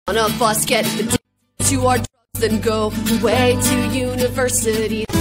On a bus, get addicted to our drugs, then go away to university.